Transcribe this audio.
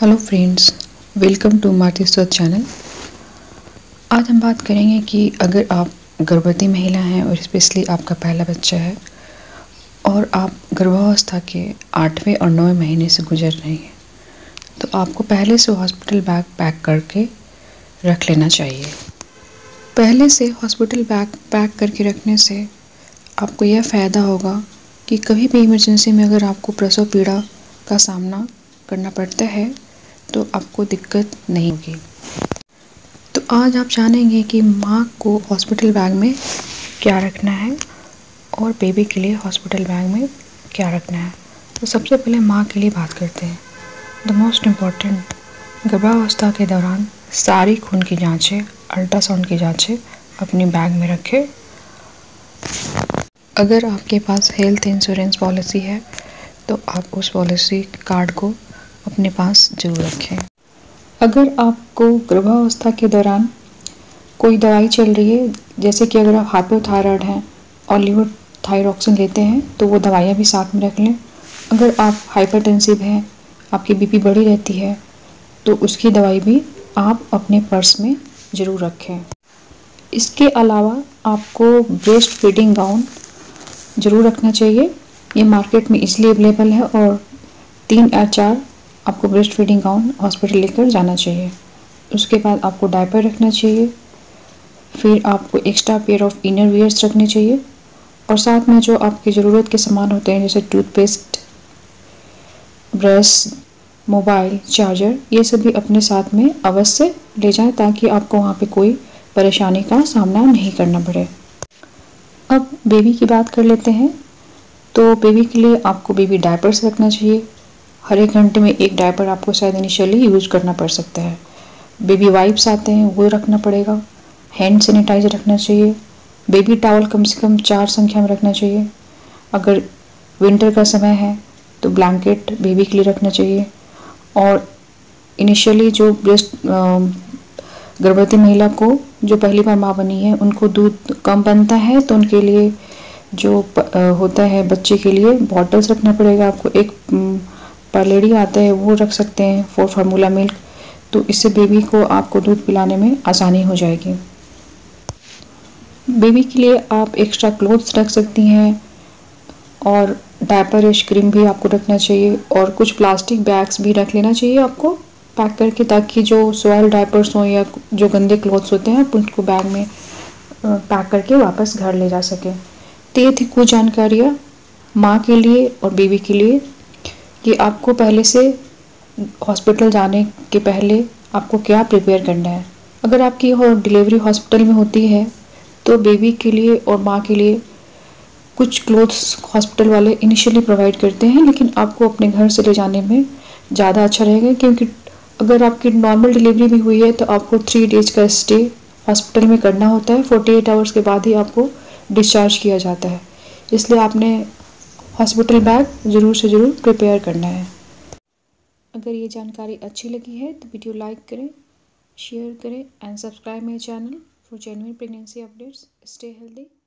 Hello friends, welcome to मार्ती स्वस्थ channel. आज हम बात करेंगे कि अगर आप गर्भवती महिला हैं और स्पेशली आपका पहला बच्चा है और आप गर्भावस्था के 8वें और 9वें महीने से गुजर रही हैं तो आपको पहले से हॉस्पिटल बैग पैक करके रख लेना चाहिए। पहले से हॉस्पिटल बैग पैक करके रखने से आपको यह फ़ायदा होगा कि कभी भी इमरजेंसी में अगर आपको प्रसव पीड़ा का सामना करना पड़ता है तो आपको दिक्कत नहीं होगी। तो आज आप जानेंगे कि माँ को हॉस्पिटल बैग में क्या रखना है और बेबी के लिए हॉस्पिटल बैग में क्या रखना है। तो सबसे पहले माँ के लिए बात करते हैं। द मोस्ट इम्पॉर्टेंट, गर्भावस्था के दौरान सारी खून की जांचें, अल्ट्रासाउंड की जांचें अपने बैग में रखें। अगर आपके पास हेल्थ इंश्योरेंस पॉलिसी है तो आप उस पॉलिसी कार्ड को अपने पास जरूर रखें। अगर आपको गर्भावस्था के दौरान कोई दवाई चल रही है, जैसे कि अगर आप हाइपोथायराइड हैं और लेवोथायरॉक्सिन लेते हैं तो वो दवाइयाँ भी साथ में रख लें। अगर आप हाइपरटेंसिव हैं, आपकी बीपी बढ़ी रहती है तो उसकी दवाई भी आप अपने पर्स में ज़रूर रखें। इसके अलावा आपको ब्रेस्ट फीडिंग गाउन ज़रूर रखना चाहिए। ये मार्केट में इसलिए अवेलेबल है और 3 या 4 आपको ब्रेस्ट फीडिंग गाउन हॉस्पिटल लेकर जाना चाहिए। उसके बाद आपको डायपर रखना चाहिए, फिर आपको extra pair of inner wears रखने चाहिए और साथ में जो आपकी ज़रूरत के सामान होते हैं जैसे टूथपेस्ट, ब्रश, मोबाइल, चार्जर, ये सभी अपने साथ में अवश्य ले जाएं ताकि आपको वहाँ पे कोई परेशानी का सामना नहीं करना पड़े। अब बेबी की बात कर लेते हैं। तो बेबी के लिए आपको बेबी डायपर्स रखना चाहिए। हर 1 घंटे में 1 डायपर आपको शायद इनिशियली यूज़ करना पड़ सकता है। बेबी वाइप्स आते हैं वो रखना पड़ेगा। हैंड सैनिटाइज़र रखना चाहिए। बेबी टॉवल कम से कम 4 संख्या में रखना चाहिए। अगर विंटर का समय है तो ब्लैंकेट बेबी के लिए रखना चाहिए। और इनिशियली जो ब्रेस्ट गर्भवती महिला को जो पहली बार माँ बनी है उनको दूध कम बनता है तो उनके लिए जो होता है बच्चे के लिए बॉटल्स रखना पड़ेगा। आपको एक पार्लेडी आता है वो रख सकते हैं, 4 फार्मूला मिल्क, तो इससे बेबी को आपको दूध पिलाने में आसानी हो जाएगी। बेबी के लिए आप एक्स्ट्रा क्लोथ्स रख सकती हैं और डायपर या क्रीम भी आपको रखना चाहिए और कुछ प्लास्टिक बैग्स भी रख लेना चाहिए आपको पैक करके, ताकि जो सॉइल डायपर्स हों या जो गंदे क्लोथ्स होते हैं आप उनको बैग में पैक करके वापस घर ले जा सकें। तो ये थी कुछ जानकारियाँ माँ के लिए और बेबी के लिए कि आपको पहले से हॉस्पिटल जाने के पहले आपको क्या प्रिपेयर करना है। अगर आपकी डिलीवरी हॉस्पिटल में होती है तो बेबी के लिए और माँ के लिए कुछ क्लोथ्स हॉस्पिटल वाले इनिशियली प्रोवाइड करते हैं, लेकिन आपको अपने घर से ले जाने में ज़्यादा अच्छा रहेगा, क्योंकि अगर आपकी नॉर्मल डिलीवरी भी हुई है तो आपको 3 डेज का स्टे हॉस्पिटल में करना होता है। 48 आवर्स के बाद ही आपको डिस्चार्ज किया जाता है, इसलिए आपने हॉस्पिटल बैग ज़रूर से ज़रूर प्रिपेयर करना है। अगर ये जानकारी अच्छी लगी है तो वीडियो लाइक करें, शेयर करें and subscribe my channel for genuine pregnancy updates. Stay healthy.